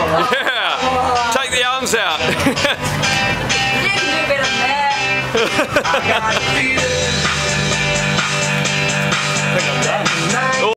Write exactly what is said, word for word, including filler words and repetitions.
Yeah. Take the arms out. You can do better than that.